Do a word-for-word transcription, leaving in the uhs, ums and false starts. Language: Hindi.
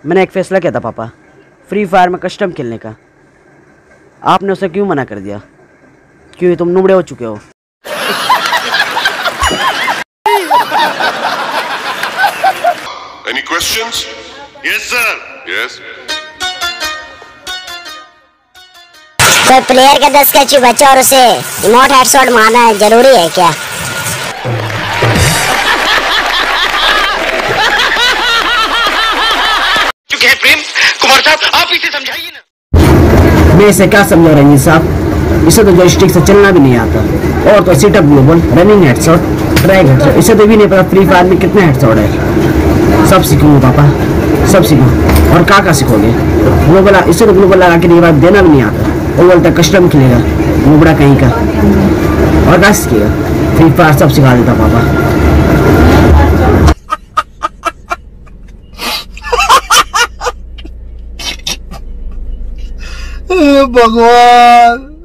मैंने एक फैसला किया था पापा, फ्री फायर में कस्टम खेलने का। आपने उसे क्यों मना कर दिया? क्योंकि तुम नुबड़े हो चुके हो। Any questions? Yes, sir. Yes. कोई प्लेयर के दस कैची बचा और उसे रिमोट हेडशॉट मारना है, जरूरी है क्या? चुके हैं प्रेम कुमार साहब, आप इसे समझाइए ना। मैं इसे क्या समझा रंजीत साहब, इसे तो जॉयस्टिक से चलना भी नहीं आता। और तो setup global, running headshot, track headshot, इसे तो भी नहीं पता फ्री फायर में कितने हेडशॉट है। सब सीखूंगा पापा, सब सीखूँ। और क्या क्या सीखोगे? ग्लोबल, इसे तो ग्लोबल लगा के बाद देना भी नहीं आता। वो बोलता कस्टम खेलेगा, मुबड़ा कहीं का। और क्या सीखेगा? फ्री फायर सब सिखा देता पापा। भगवान।